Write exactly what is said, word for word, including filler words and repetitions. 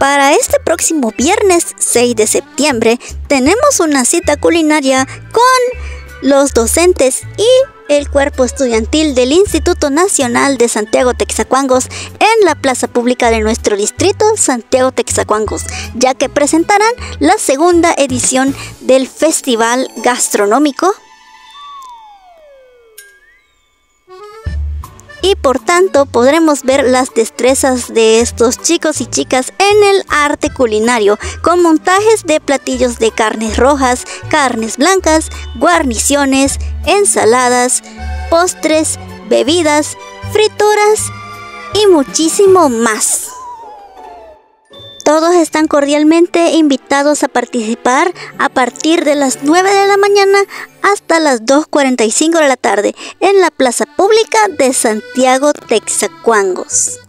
Para este próximo viernes seis de septiembre tenemos una cita culinaria con los docentes y el cuerpo estudiantil del Instituto Nacional de Santiago Texacuangos en la plaza pública de nuestro distrito Santiago Texacuangos, ya que presentarán la segunda edición del Festival Gastronómico y por tanto podremos ver las destrezas de estos chicos y chicas en el arte culinario, con montajes de platillos de carnes rojas, carnes blancas, guarniciones, ensaladas, postres, bebidas, frituras y muchísimo más. Todos están cordialmente invitados a participar a partir de las nueve de la mañana hasta las dos cuarenta y cinco de la tarde en la plaza pública de Santiago Texacuangos.